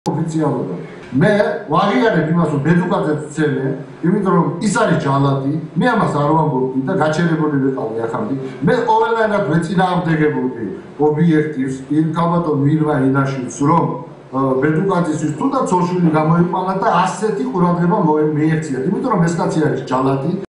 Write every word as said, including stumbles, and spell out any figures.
ოფიციალურად. მე ვაღიარებ იმას, რომ ბედუკაძე ცემე, იმიტომ რომ ის არის ჯალათი, მე ამას არ ვამბობდი და გაჩერებული ვიყავი ახამდე. მე ყველანაირად ვეწინააღმდეგებოდი ობიექტივს, იმ ქალბატონ მირმა ინაშვილს, რომ ბედუკაძისთვის თუნდაც ოშვილი გამოიყვანა და ასეთი ყურადღება მიექციათ, იმიტომ რომ ეს კაცი არის ჯალათი.